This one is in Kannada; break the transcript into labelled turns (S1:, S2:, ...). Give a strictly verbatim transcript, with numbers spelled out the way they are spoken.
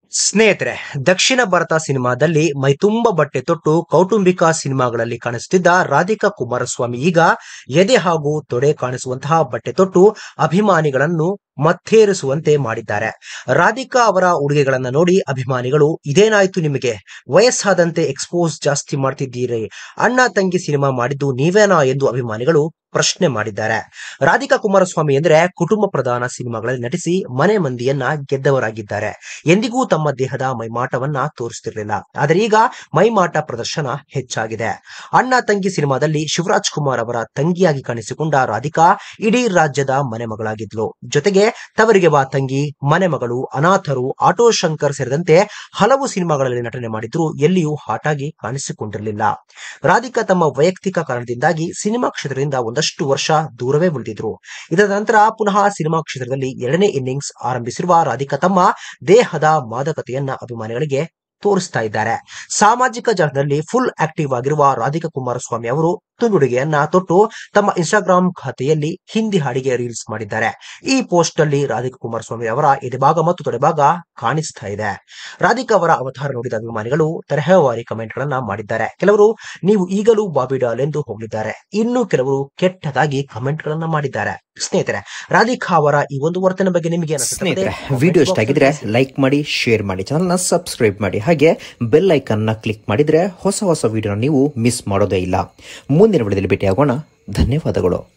S1: ಸ್ನೇಹಿತರೆ, ದಕ್ಷಿಣ ಭಾರತ ಸಿನಿಮಾದಲ್ಲಿ ಮೈತುಂಬ ಬಟ್ಟೆ ತೊಟ್ಟು ಕೌಟುಂಬಿಕ ಸಿನಿಮಾಗಳಲ್ಲಿ ಕಾಣಿಸುತ್ತಿದ್ದ ರಾಧಿಕಾ ಕುಮಾರಸ್ವಾಮಿ ಈಗ ಎದೆ ಹಾಗೂ ತೊಡೆ ಕಾಣಿಸುವಂತಹ ಬಟ್ಟೆ ತೊಟ್ಟು ಅಭಿಮಾನಿಗಳನ್ನು ಮತ್ತೇರಿಸುವಂತೆ ಮಾಡಿದ್ದಾರೆ. ರಾಧಿಕಾ ಅವರ ಉಡುಗೆಗಳನ್ನ ನೋಡಿ ಅಭಿಮಾನಿಗಳು ಇದೇನಾಯ್ತು ನಿಮಗೆ, ವಯಸ್ಸಾದಂತೆ ಎಕ್ಸ್ಪೋಸ್ ಜಾಸ್ತಿ ಮಾಡ್ತಿದ್ದೀರಿ, ಅಣ್ಣ ತಂಗಿ ಸಿನಿಮಾ ಮಾಡಿದ್ದು ನೀವೇನಾ ಎಂದು ಅಭಿಮಾನಿಗಳು ಪ್ರಶ್ನೆ ಮಾಡಿದ್ದಾರೆ. ರಾಧಿಕಾ ಕುಮಾರಸ್ವಾಮಿ ಎಂದರೆ ಕುಟುಂಬ ಪ್ರಧಾನ ಸಿನಿಮಾಗಳಲ್ಲಿ ನಟಿಸಿ ಮನೆ ಮಂದಿಯನ್ನ ಗೆದ್ದವರಾಗಿದ್ದಾರೆ. ಎಂದಿಗೂ ತಮ್ಮ ದೇಹದ ಮೈಮಾಟವನ್ನ ತೋರಿಸುತ್ತಿರಲಿಲ್ಲ. ಆದರೆ ಈಗ ಮೈಮಾಟ ಪ್ರದರ್ಶನ ಹೆಚ್ಚಾಗಿದೆ. ಅಣ್ಣ ತಂಗಿ ಸಿನಿಮಾದಲ್ಲಿ ಶಿವರಾಜ್ ಕುಮಾರ್ ಅವರ ತಂಗಿಯಾಗಿ ಕಾಣಿಸಿಕೊಂಡ ರಾಧಿಕಾ ಇಡೀ ರಾಜ್ಯದ ಮನೆ ಮಗಳಾಗಿದ್ಲು. ಜೊತೆಗೆ ತವರಿಗೆ ಬಾ ತಂಗಿ, ಮನೆ ಮಗಳು, ಅನಾಥರು, ಆಟೋ ಶಂಕರ್ ಸೇರಿದಂತೆ ಹಲವು ಸಿನಿಮಾಗಳಲ್ಲಿ ನಟನೆ ಮಾಡಿದ್ರು ಎಲ್ಲಿಯೂ ಹಾಟಾಗಿ ಕಾಣಿಸಿಕೊಂಡಿರಲಿಲ್ಲ. ರಾಧಿಕಾ ತಮ್ಮ ವೈಯಕ್ತಿಕ ಕಾರಣದಿಂದಾಗಿ ಸಿನಿಮಾ ಕ್ಷೇತ್ರದಿಂದ ಒಂದಷ್ಟು ವರ್ಷ ದೂರವೇ ಉಳಿದಿದ್ರು. ಇದರ ನಂತರ ಪುನಃ ಸಿನಿಮಾ ಕ್ಷೇತ್ರದಲ್ಲಿ ಎರಡನೇ ಇನ್ನಿಂಗ್ಸ್ ಆರಂಭಿಸಿರುವ ರಾಧಿಕಾ ತಮ್ಮ ದೇಹದ ಮಾದಕತೆಯನ್ನ ಅಭಿಮಾನಿಗಳಿಗೆ ತೋರಿಸ್ತಾ ಇದ್ದಾರೆ. ಸಾಮಾಜಿಕ ಜಾಲದಲ್ಲಿ ಫುಲ್ ಆಕ್ಟಿವ್ ಆಗಿರುವ ರಾಧಿಕಾ ಕುಮಾರಸ್ವಾಮಿ ಅವರು ತುಂಡುಡುಗೆಯನ್ನ ತೊಟ್ಟು ತಮ್ಮ ಇನ್ಸ್ಟಾಗ್ರಾಮ್ ಖಾತೆಯಲ್ಲಿ ಹಿಂದಿ ಹಾಡಿಗೆ ರೀಲ್ಸ್ ಮಾಡಿದ್ದಾರೆ. ಈ ಪೋಸ್ಟ್ ಅಲ್ಲಿ ರಾಧಿಕಾ ಕುಮಾರಸ್ವಾಮಿ ಅವರ ಎದೆಭಾಗ ಮತ್ತು ತೊಡೆಭಾಗ ಕಾಣಿಸ್ತಾ ಇದೆ. ರಾಧಿಕಾ ಅವರ ಅವತಾರ ನೋಡಿದ ಅಭಿಮಾನಿಗಳು ತರಹೇವಾರಿ ಕಮೆಂಟ್ ಗಳನ್ನ ಮಾಡಿದ್ದಾರೆ. ಕೆಲವರು ನೀವು ಈಗಲೂ ಬಾಬಿ ಡಾಲ್ ಎಂದು ಹೋಗಿದ್ದಾರೆ, ಇನ್ನು ಕೆಲವರು ಕೆಟ್ಟದಾಗಿ ಕಮೆಂಟ್ ಗಳನ್ನ ಮಾಡಿದ್ದಾರೆ. ಸ್ನೇಹಿತರೆ, ರಾಧಿಕಾ ಅವರ ಈ ಒಂದು ವರ್ತನೆ ಬಗ್ಗೆ ನಿಮಗೆ
S2: ಸ್ನೇಹಿತರೆ ವಿಡಿಯೋ ಇಷ್ಟ ಆಗಿದ್ರೆ ಲೈಕ್ ಮಾಡಿ, ಶೇರ್ ಮಾಡಿ, ಚಾನಲ್ ನ ಸಬ್ಸ್ಕ್ರೈಬ್ ಮಾಡಿ, ಹಾಗೆ ಬೆಲ್ ಐಕನ್ ನ ಕ್ಲಿಕ್ ಮಾಡಿದ್ರೆ ಹೊಸ ಹೊಸ ವಿಡಿಯೋನ ನೀವು ಮಿಸ್ ಮಾಡೋದೇ ಇಲ್ಲ. ಮುಂದಿನ ವಿಡಿಯೋದಲ್ಲಿ ಭೇಟಿಯಾಗೋಣ. ಧನ್ಯವಾದಗಳು.